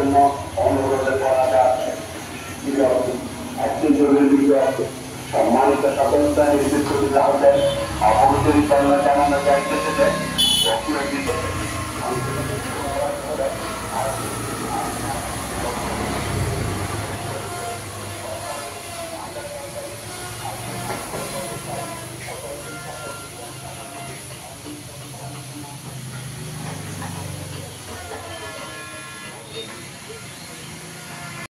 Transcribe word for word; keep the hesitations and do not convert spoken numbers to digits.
জন্য অনুরোধ করা যাচ্ছে। একটি জরুরি বিষয় সম্মানিত সকলতা নির্দিষ্ট হতে অবশ্যই জানানো যাইতেছে।